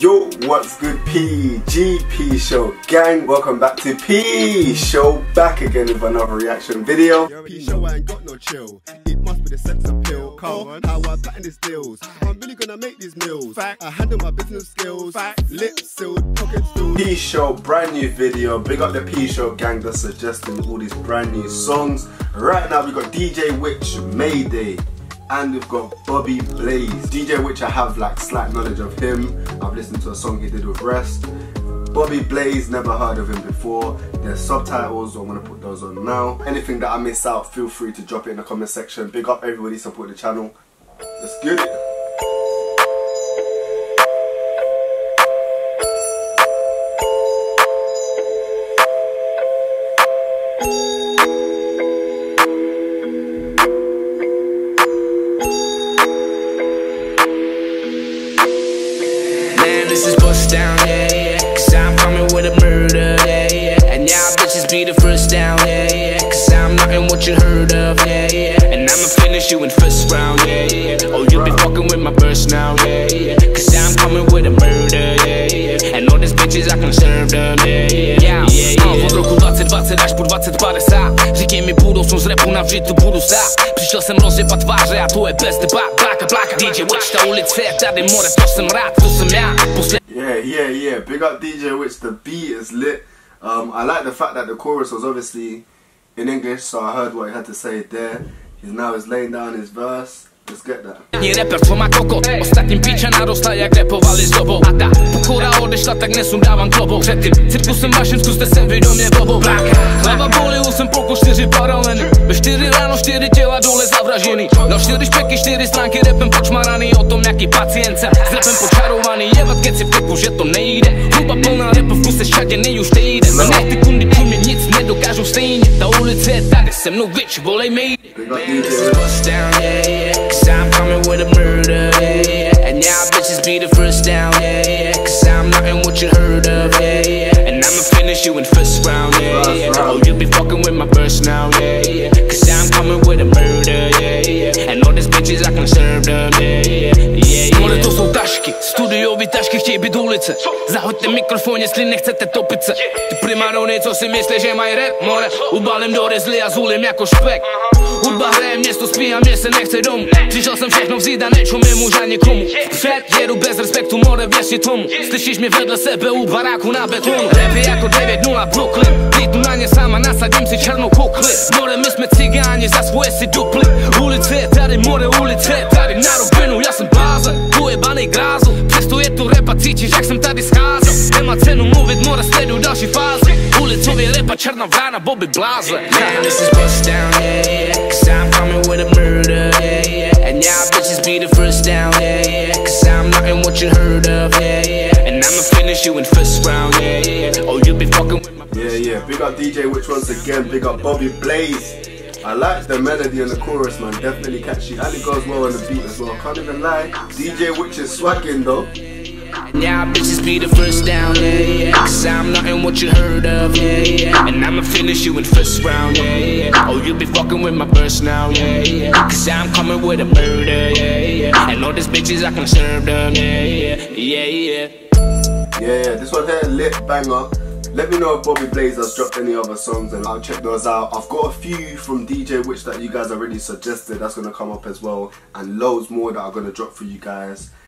Yo, what's good PGP Show gang? Welcome back to P Show, back again with another reaction video. P Show, I ain't got no chill. It must be the sex appeal. Come on, how I pattern these deals. I'm really gonna make these meals. Fact, I handle my business skills. Fact, lips sealed, pockets filled. P Show, brand new video. Big up the P Show gang that's suggesting all these brand new songs. Right now we got DJ Witch, Mayday. And we've got Bobby Blaze. DJ Witch, I have like slight knowledge of him. I've listened to a song he did with Rest. Bobby Blaze, never heard of him before. There's subtitles, so I'm gonna put those on now. Anything that I miss out, feel free to drop it in the comment section. Big up everybody, support the channel. Let's get it. This is bust down, yeah, yeah. Cause I'm coming with a murder, yeah, yeah. And y'all bitches be the first down, yeah, yeah. Cause I'm nothing what you heard of, yeah, yeah. And I'ma finish you in first round, yeah, yeah. Oh, you be fucking with my burst now, yeah, yeah. Cause I'm coming with a murder, yeah, yeah. And all these bitches I can serve them, yeah, yeah. Od roku 2020 až po 2050 Říkej mi budoucnost rapu navždy tu budu stát. Přišel jsem rozjebat tváře a to je bez debat. Bláka, DJ Witch, ta ulice je tady more, to jsem rád, to jsem já. Yeah. Big up DJ Witch, the beat is lit. I like the fact that the chorus was obviously in English, so I heard what he had to say there. Now he's laying down his verse. Let's get that. Nie reper, co ma kokot. Ostatnim picia narosla jak repowali z dobą. A ta pokora odeszła, tak nesundávám klobou. Před tím cirkusem vašim zkuste se vědomě bobou. Hlava bolí, jsem pokol 4 paraleny. Ve 4 ráno 4 těla dole zavražený. Dal 4 špeky, 4 stránky repem počmaraný. O tom jaký pacience s repem počarovaný. Jebat keci v teku, že to nejde. Hluba plná repovku se šaděnej už nejde. Na nech ty kundy pro mě nic nedokážou stejně. Ta ulice je tady se mnou, bitch, volej mi. This is bust down, yeah, yeah. Cause I'm coming with a murder, yeah, yeah. And y'all bitches be the first down, yeah, yeah. Cause I'm nothing what you heard of, yeah, yeah. And I'ma finish you in first round, yeah, yeah. Oh, you be fucking with my burst now, yeah, yeah. Cause I'm coming with a murder, yeah, yeah. And all these bitches I can serve them, yeah, yeah. More to jsou tašky, studiový tašky chtějí být ulice. Zahoďte mikrofon, jestli nechcete topit se. Ty primarony, co si myslí, že mají rap, more. Ubalím do rezly a zulím jako špek. Hudba hraje, město spí a mě se nechce domů. Přišel jsem všechno vzít a nečumím už ani komu. Vpřed jedu bez respektu, more, věřni tomu. Slyšíš mě vedle sebe u baráku na betonu. Rap je jako 9-0 Brooklyn. Lítu na ně sám a nasadím si černou kukli. More, my jsme cigáni, za svoje si dupli. Ulice je tady, more, ulice je tady. Na rovinu, já jsem blázen, ujebanej grázl. Přesto je tu rap a cítíš, jak jsem tady scházel. Nemá cenu mluvit, more, sleduj další fáze. Ulicově repa, černá vrána, Bobby Blaze. Man, this is bust down, yeah, yeah. Cause I'm coming with a murder, yeah, yeah. And y'all bitches be the first down, yeah, yeah. Cause I'm nothing what you heard of, yeah, yeah. And I'ma finish you in first round, yeah, yeah. Oh, you be fucking with my... Yeah. Big up DJ Witch once again. Big up Bobby Blaze. I like the melody and the chorus, man. Definitely catchy. And it goes well on the beat as well. Can't even lie. DJ Witch is swagging though. And y'all bitches be the first down, yeah, yeah. Cause I'm nothing what you heard of, yeah, yeah. And I'ma finish you in first round, yeah, yeah. Oh, you be fucking with my burst now, yeah, yeah. Cause I'm coming with a murder, yeah, yeah. And all these bitches I can serve them, yeah. Yeah, this one here, lit banger. Let me know if Bobby Blaze has dropped any other songs and I'll check those out. I've got a few from DJ Witch that you guys already suggested that's going to come up as well. And loads more that are going to drop for you guys.